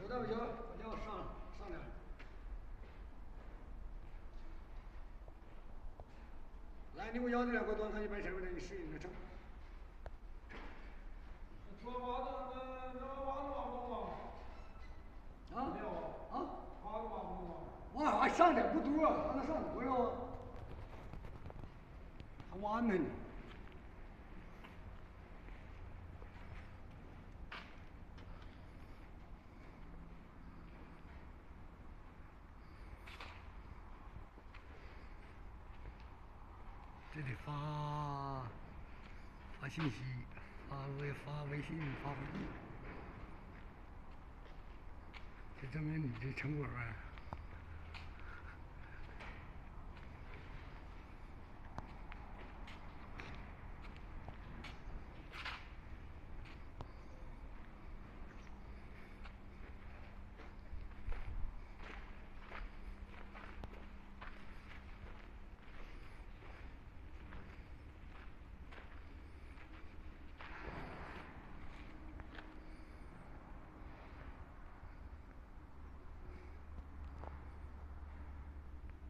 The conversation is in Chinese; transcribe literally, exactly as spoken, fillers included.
待不行，我要上上来。来，你给我要这两个端看你摆身份证，你适应的证。 这袜子那那袜子挖不动啊？ 啊啊！ 袜子挖不动啊？ 挖还上点不多，还能上多少？还挖呢你。这得发发信息，发微发微信发，这证明你这成果呗。